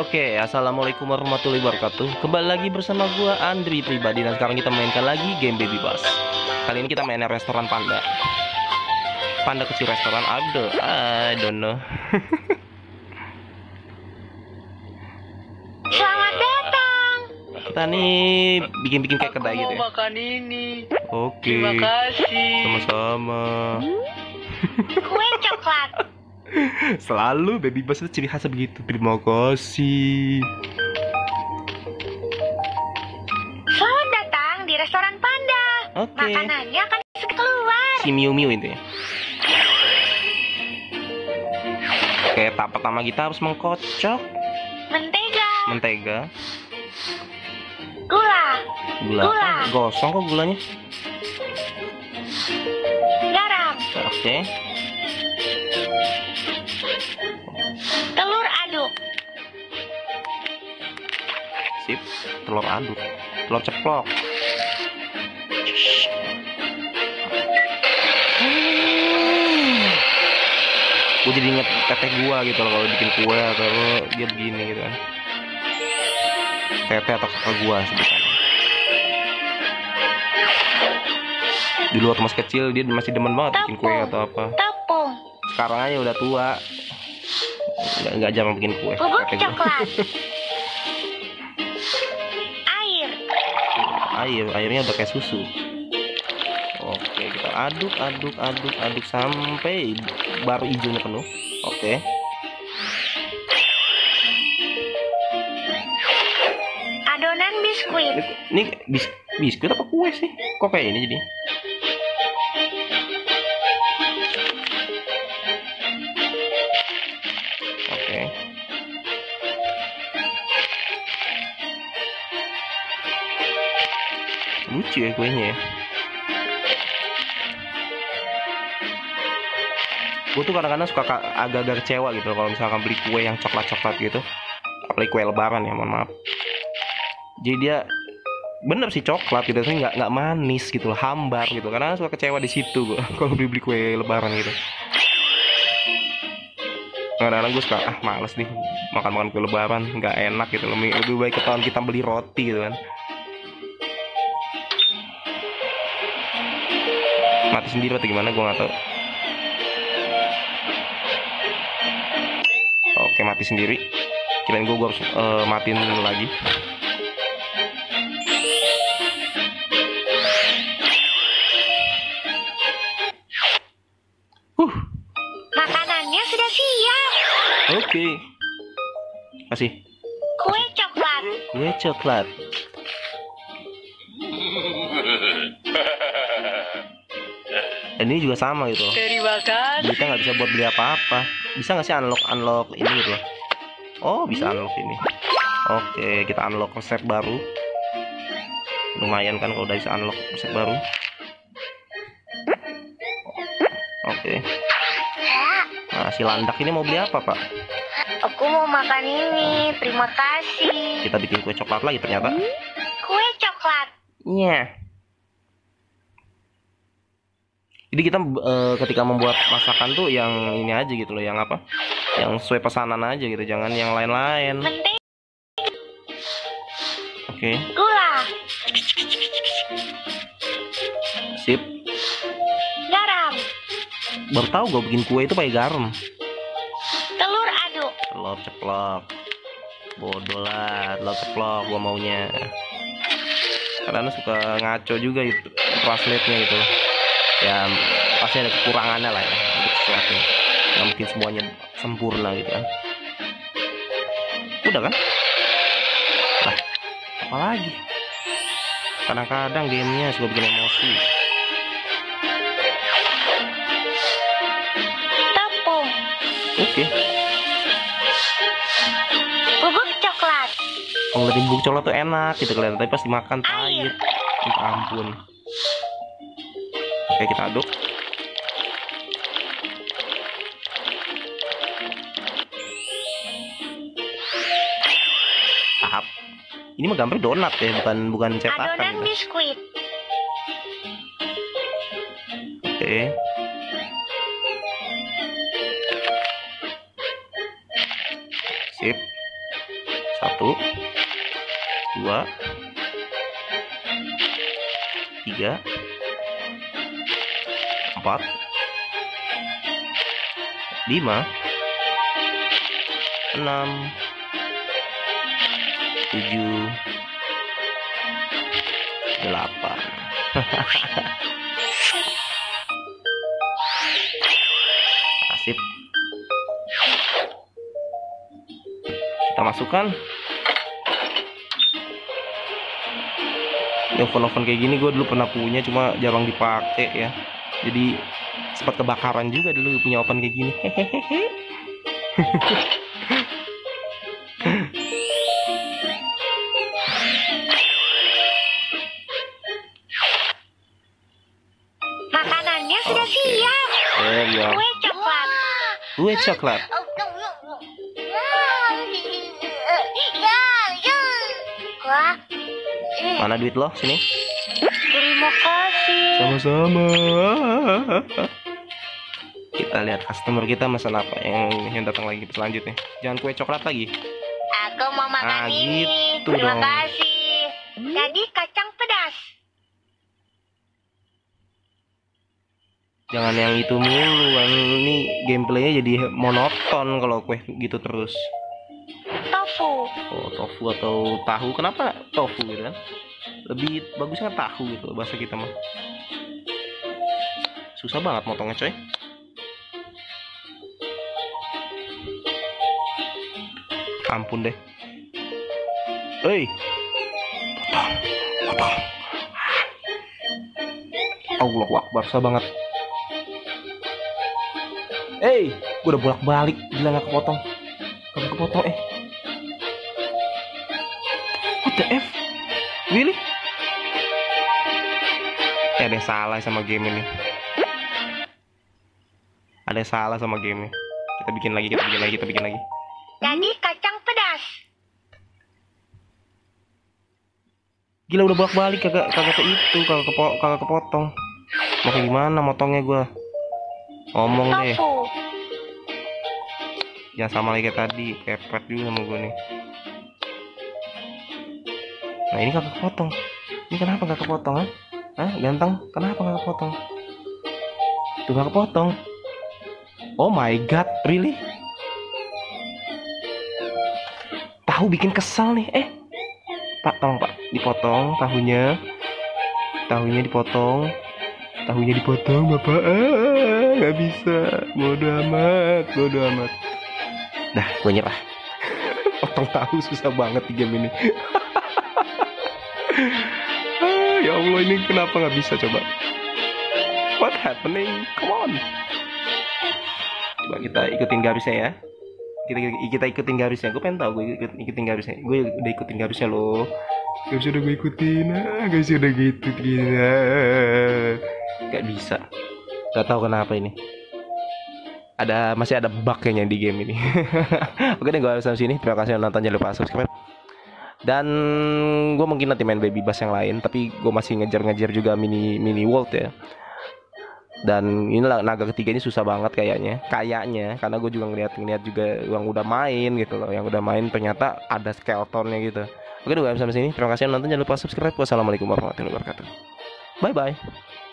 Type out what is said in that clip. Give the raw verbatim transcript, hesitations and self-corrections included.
Oke, assalamualaikum warahmatullahi wabarakatuh. Kembali lagi bersama gua Andri pribadi dan sekarang kita mainkan lagi game Baby Bus. Kali ini kita mainnya restoran panda. Panda kecil restoran, aduh, I don't know. Selamat datang. Kita nih bikin-bikin kayak kedai gitu ya. Makan ini. Oke. Terima kasih. Sama-sama. Kue coklat. Selalu Baby Bus itu ciri khasnya begitu. Terima kasih. Selamat datang di restoran Panda. Oke. Makanannya akan keluar. Si Miu Miu itu ya. Oke, tahap pertama kita harus mengkocok Mentega. mentega, Gula. gula. Gula. Ah, gosong kok gulanya. Garam. Oke. Telur aduk. Sip, telur aduk, telur ceplok. Gue jadi inget teteh gua gitu loh kalau bikin kue atau dia begini gitu kan. Teteh atau kakak gua sebutannya. Dulu waktu masih kecil dia masih demen banget bikin kue atau apa. Tepung. Sekarang aja udah tua, nggak nggak jarang bikin kue. Bubuk teteh gua. coklat. Air. Air, airnya udah kayak susu. Oke, kita aduk, aduk, aduk, aduk sampai baru hijaunya penuh. Oke. Adonan biskuit. Ini, ini bis, biskuit apa kue sih? Kok kayak ini jadi? Oke. Lucu ya kuenya ya. Gue tuh kadang-kadang suka agak-agak kecewa gitu kalau misalkan beli kue yang coklat-coklat gitu, apalagi kue lebaran ya, mohon maaf. Jadi dia bener sih coklat gitu, tapi nggak nggak manis gitu loh, hambar gitu. Karena suka kecewa di situ gue kalau beli beli kue lebaran gitu. Kadang-kadang gue suka ah males nih makan-makan kue lebaran, nggak enak gitu. Lebih, lebih baik ketahuan kita beli roti gitu kan. Mati sendiri atau gimana gue nggak tahu. Oke, mati sendiri. Kirain gue, gue harus uh, matiin lagi. Huh. Makanannya sudah siap. Oke. Kasih. Kue coklat. Kue coklat. Dan ini juga sama gitu loh. Terima kasih. Kita nggak bisa buat beli apa-apa. Bisa nggak sih unlock unlock ini gitu loh? Oh, bisa unlock ini. Oke, kita unlock resep baru. Lumayan kan kalau udah bisa unlock resep baru. Oke. Nah, si landak ini mau beli apa, Pak? Aku mau makan ini. Terima kasih. Kita bikin kue coklat lagi ternyata. Kue coklat. Iya. Jadi kita e, ketika membuat masakan tuh yang ini aja gitu loh, yang apa? Yang sesuai pesanan aja gitu, jangan yang lain-lain. Mentega. Oke. Gula. Sip. Garam. Baru tahu gue bikin kue itu pakai garam. Telur aduk. Telur ceplok. Bodoh lah, telur ceplok gue maunya. Karena suka ngaco juga itu translate-nya itu. Ya pasti ada kekurangannya lah ya untuk sesuatu. Nggak mungkin semuanya sempurna gitu kan. Udah kan? Lah, apa lagi? Kadang-kadang gamenya suka bikin emosi. Tepung. Oke. Bubuk coklat. Kalau ngeliatin bubuk coklat tuh enak gitu kelihatan, tapi pas dimakan pahit. Minta ampun. Oke, kita aduk. Tahap. Ini mah gambar donat ya, bukan bukan cetakan. Adonan Gitu. biskuit. Oke. Sip. Satu, dua, tiga, empat, lima, enam, tujuh, delapan. Asip. Kita masukkan. Ini oven-oven kayak gini gue dulu pernah punya, cuma jarang dipakai ya. Jadi sempat kebakaran juga dulu punya oven kayak gini. Hehehe. Makanannya sudah siap. Eh, ya. Kue coklat. Kue coklat. Wah, Mana duit lo? Sini. terima kasih. Sama-sama. Kita lihat customer kita pesan apa yang yang datang lagi selanjutnya. Jangan kue coklat lagi. Aku mau makan Ah, ini. gitu Terima dong. kasih. Jadi kacang pedas. Jangan yang itu mulu kan, ini gameplaynya jadi monoton kalau kue gitu terus. Tofu. Oh, tofu atau tahu, kenapa tofu gitu kan? Lebih bagusnya tahu gitu bahasa kita mah. Susah banget motongnya coy. Ampun deh. Hei, potong, potong. Allahu Akbar, susah banget. Hei, gue udah bolak balik, gila nggak kepotong, nggak kepotong eh. What the F? Really? Eh, ada yang salah sama game ini. Ada yang salah sama game ini. Kita bikin lagi, kita bikin lagi, kita bikin lagi. Jadi kacang pedas. Gila udah bolak balik kagak kagak ke itu, kagak kepo, kagak kepotong. Mau kayak gimana motongnya gue? Ngomong deh. Tofu. Jangan sama lagi kayak tadi, kepret juga sama gue nih. Nah ini kagak kepotong. Ini kenapa gak kepotong ha? Hah? Ganteng? Kenapa gak kepotong? Tuh gak kepotong. Oh my god, really? Tahu bikin kesal nih. Eh Pak, tolong pak, dipotong tahunya. Tahunya dipotong. Tahunya dipotong bapak. Ah, gak bisa. Bodoh amat, bodoh amat. Dah, gue nyerah. Potong tahu susah banget di game ini. Ah, ya Allah, ini kenapa nggak bisa coba? What happening? Come on. Coba kita ikutin garisnya ya. Kita kita ikutin garisnya. Gue pengen tahu gue ikut, ikutin garisnya. Gue udah ikutin garisnya loh. Gak bisa udah gue ikutin. Ah, gak bisa udah gitu gila. Gak bisa. Gak tahu kenapa ini. Ada masih ada bug kayaknya di game ini. Oke deh, gue harus sampai sini. Terima kasih udah nonton, jangan lupa subscribe. Dan gue mungkin nanti main Baby Bass yang lain, tapi gue masih ngejar-ngejar juga mini mini world ya. Dan inilah naga ketiga ini susah banget kayaknya, kayaknya karena gue juga ngeliat-ngeliat juga yang udah main gitu loh, yang udah main ternyata ada skeletonnya gitu. Oke, gue sampai sini. Terima kasih udah nonton, jangan lupa subscribe. Wassalamualaikum warahmatullahi wabarakatuh. Bye bye.